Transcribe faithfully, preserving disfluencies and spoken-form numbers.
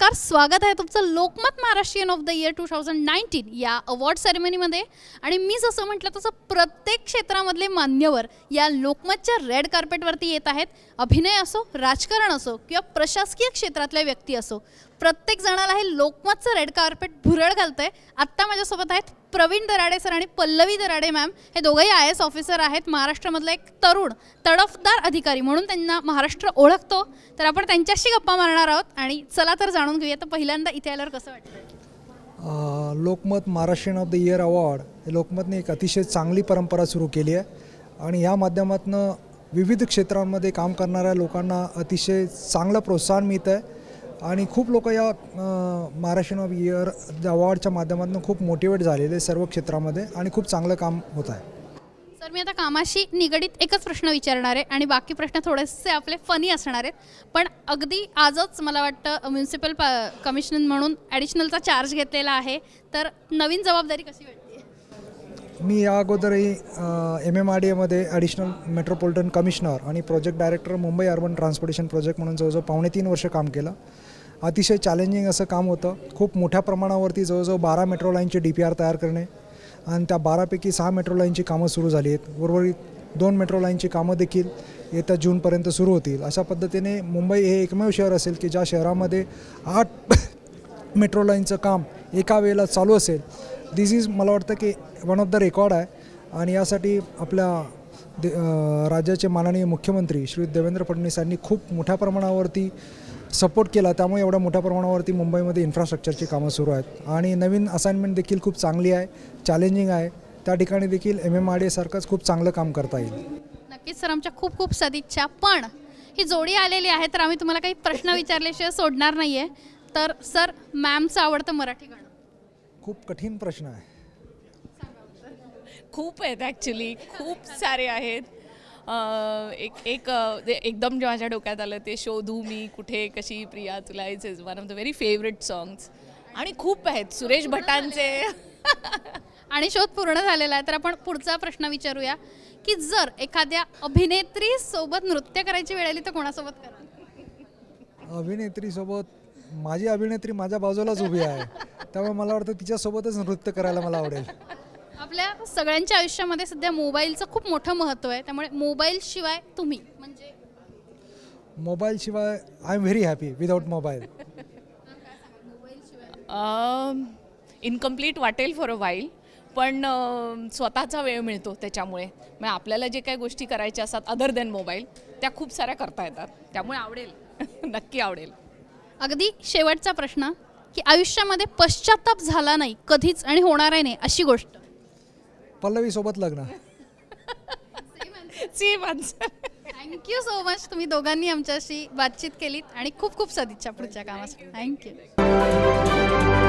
नमस्कार, स्वागत आहे तुमचं Lokmat Maharashtrian of the year two thousand nineteen या अवॉर्ड सेरेमनीमध्ये. आणि मी जसं म्हटलं तसं प्रत्येक क्षेत्रामधले मान्यवर या लोकमतच्या रेड कार्पेटवरती येत आहेत. अभिनय असो, राजकारण असो किंवा प्रशासकीय क्षेत्रातल्या व्यक्ती असो, प्रत्येक जणाला हे लोकमतचं रेड कार्पेट भुरळ घालतंय. आत्ता माझ्यासोबत आहेत प्रवीण दराडे सर आणि पल्लवी दराडे मॅम. हे दोघंही आय एस ऑफिसर आहेत. महाराष्ट्रामधला एक तरुण तडफदार अधिकारी म्हणून त्यांना महाराष्ट्र ओळखतो. तर आपण त्यांच्याशी गप्पा मारणार आहोत. आणि चला तर जाणून घेऊया, तर पहिल्यांदा इथे आल्यावर कसं वाटतं? Lokmat Maharashtrian of the year award हे लोकमतने एक अतिशय चांगली परंपरा सुरू केली आहे. आणि या माध्यमातून विविध क्षेत्रांमध्ये काम करणाऱ्या लोकांना अतिशय चांगलं प्रोत्साहन मिळतं आहे. आणि खूप लोक या महाराष्ट्रीयन ऑफ इयर अवॉर्डच्या माध्यमातून खूप मोटिवेट झालेले सर्व क्षेत्रामध्ये आणि खूप चांगलं काम होत आहे. सर, मी आता कामाशी निगडीत एकच प्रश्न विचारणार आहे आणि बाकी प्रश्न थोडेसे आपले फनी असणार आहेत. पण अगदी आजच मला वाटतं म्युन्सिपल कमिशनर म्हणून ॲडिशनलचा चार्ज घेतलेला आहे. तर नवीन जबाबदारी कशी वाटते? मी या अगोदरही एम एम आर डी एमध्ये ॲडिशनल मेट्रोपॉलिटन कमिशनर आणि project director Mumbai urban transportation project म्हणून जवळजवळ पावणे तीन वर्ष काम केलं. अतिशय चॅलेंजिंग असं काम होतं. खूप मोठ्या प्रमाणावरती जवळजवळ बारा मेट्रो लाईनचे डी पी आर तयार करणे आणि त्या बारापैकी सहा मेट्रो लाईनची कामं सुरू झाली आहेत. उर्वरित दोन मेट्रो लाईनची कामं देखील येत्या जूनपर्यंत सुरू होतील. अशा पद्धतीने मुंबई हे एकमेव शहर असेल की ज्या शहरामध्ये आठ मेट्रो लाईनचं काम एका वेळेला चालू असेल. दिस इज मला वाटतं की वन ऑफ द रेकॉर्ड आहे. आणि यासाठी आपल्या दे राज्याचे माननीय मुख्यमंत्री श्री देवेंद्र फडणवीस यांनी खूप मोठ्या प्रमाणावरती सपोर्ट केला. त्यामुळे एवढ्या मोठ्या प्रमाणावरती मुंबईमध्ये इन्फ्रास्ट्रक्चरची कामं सुरू आहेत. आणि नवीन असाइनमेंट देखील खूप चांगली आहे, चॅलेंजिंग आहे. त्या ठिकाणी देखील M M R D A सारखंच खूप चांगलं काम करता येईल. नक्कीच सर, आमच्या खूप खूप सदिच्छा. पण ही जोडी आलेली आहे तर आम्ही तुम्हाला काही प्रश्न विचारल्याशिवाय सोडणार नाही आहे. तर सर, मॅमचं आवडतं मराठी गाणं? खूप कठीण प्रश्न आहे. खूप आहेत ॲक्च्युली, खूप सारे आहेत. एक एक एकदम जे माझ्या डोक्यात आलं ते शोधू मी कुठे कशी प्रिया तुला is is one of the very favourite songs. आणि खूप आहेत सुरेश भटांचे. आणि शोध पूर्ण झालेला आहे. तर आपण पुढचा प्रश्न विचारूया की जर एखाद्या अभिनेत्री सोबत नृत्य करायची वेळ आली तर कोणासोबत करा? अभिनेत्रीसोबत माझी अभिनेत्री माझ्या बाजूलाच उभी आहे, त्यामुळे मला वाटतं तिच्यासोबतच नृत्य करायला मला आवडेल. आपल्या सगळ्यांच्या आयुष्यामध्ये सध्या मोबाईलचं खूप मोठं महत्त्व आहे. त्यामुळे मोबाईल शिवाय तुम्ही म्हणजे मोबाईल शिवाय I am very happy without mobile. Incomplete वाटेल फॉर अ वाईल, पण स्वतःचा वेळ मिळतो त्याच्यामुळे. मग आपल्याला जे काही गोष्टी करायच्या असतात अदर दॅन मोबाईल त्या खूप साऱ्या करता येतात. त्यामुळे आवडेल, नक्की आवडेल. अगदी शेवटचा प्रश्न की आयुष्यामध्ये पश्चाताप झाला नाही कधीच आणि होणार नाही अशी गोष्ट? पल्लवी सोबत लग्न. Same answer. Thank you so much. तुम्ही दोघांनी आमच्याशी बातचीत केलीत आणि खूप खूप सदिच्छा पुढच्या कामासाठी. थँक्यू.